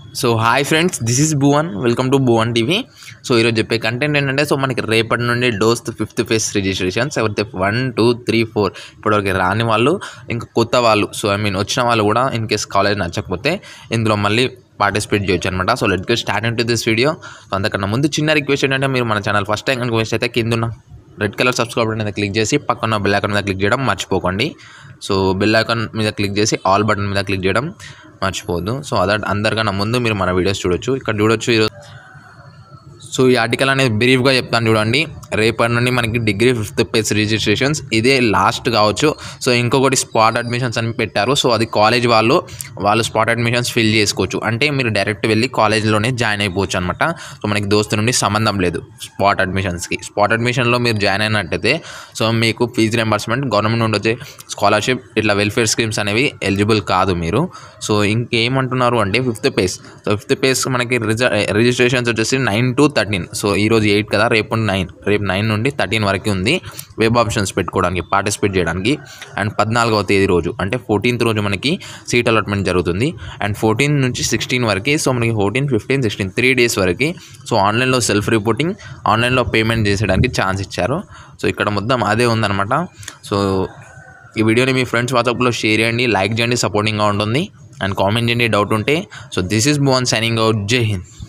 So hi friends, this is Bhuvan. Welcome to Bhuvan TV. So ఈరోజు చెప్పే content ఏంటంటే, so మనకి రేపటి నుండి డోస్ట్ 5th ఫేజ్ రిజిస్ట్రేషన్స్ ఎవరైతే 1, 2, 3, 4 ఇప్పటివరకు రాని వాళ్ళు, ఇంకా కొత్త వాళ్ళు, సో వచ్చిన వాళ్ళు కూడా ఇన్ కేస్ కాలేజ్ నచ్చకపోతే ఇందులో మళ్ళీ పార్టిసిపేట్ చేయొచ్చు అనమాట. So let's get start into this video. So అంతకన్నా ముందు చిన్న రిక్వెస్ట్ ఏంటంటే, మీరు మన ఛానల్ ఫస్ట్ టైం కనుక అయితే కింద ఉన్న రెడ్ కలర్ సబ్స్క్రైబ్ బటన్ మీద క్లిక్ చేసి పక్కన బెల్ ఐకాన్ మీద క్లిక్ చేయడం మర్చిపోకండి. సో బెల్ ఐకాన్ మీద క్లిక్ చేసి ఆల్ బటన్ మీద క్లిక్ చేయడం మర్చిపోవద్దు. సో అందరికన్నా ముందు మీరు మన వీడియోస్ చూడొచ్చు. ఇక్కడ చూడొచ్చు ఈరోజు. సో ఈ ఆర్టికల్ అనేది బ్రీఫ్గా చెప్తాను చూడండి. రేపటి నుండి మనకి డిగ్రీ 5th ఫేజ్ రిజిస్ట్రేషన్స్ ఇదే లాస్ట్ కావచ్చు. సో ఇంకొకటి స్పాట్ అడ్మిషన్స్ అని పెట్టారు. సో అది కాలేజ్ వాళ్ళు స్పాట్ అడ్మిషన్స్ ఫిల్ చేసుకోవచ్చు. అంటే మీరు డైరెక్ట్ వెళ్ళి కాలేజ్లోనే జాయిన్ అయిపోవచ్చు అనమాట. సో మనకి దోస్తు నుండి సంబంధం లేదు స్పాట్ అడ్మిషన్స్కి. స్పాట్ అడ్మిషన్లో మీరు జాయిన్ అయినట్టయితే సో మీకు ఫీజు రింబర్స్మెంట్, గవర్నమెంట్ నుండి వచ్చే స్కాలర్షిప్, ఇట్లా వెల్ఫేర్ స్కీమ్స్ అనేవి ఎలిజిబుల్ కాదు మీరు. సో ఇంకేమంటున్నారు అంటే 5th phase. So 5th phase మనకి రిజిస్ట్రేషన్స్ వచ్చేసి 9 to 13. సో ఈరోజు 8 కదా, రేపు 9 నుండి 13 వరకు ఉంది వెబ్ ఆప్షన్స్ పెట్టుకోవడానికి, పార్టిసిపేట్ చేయడానికి. అండ్ 14వ తేదీ రోజు అంటే 14th రోజు మనకి సీట్ అలాట్మెంట్ జరుగుతుంది. అండ్ 14 నుంచి 16 వరకు, సో మనకి 14, 15, 16 3 days వరకు సో ఆన్లైన్లో సెల్ఫ్ రిపోర్టింగ్, ఆన్లైన్లో పేమెంట్ చేసేయడానికి ఛాన్స్ ఇచ్చారు. సో ఇక్కడ మొత్తం అదే ఉందన్నమాట. సో ఈ వీడియోని మీ ఫ్రెండ్స్ వాట్సాప్లో షేర్ చేయండి, లైక్ చేయండి, సపోర్టింగ్గా ఉంటుంది. అండ్ కామెంట్ చేయండి డౌట్ ఉంటే. So this is Bhuvan signing out. జై హింద్.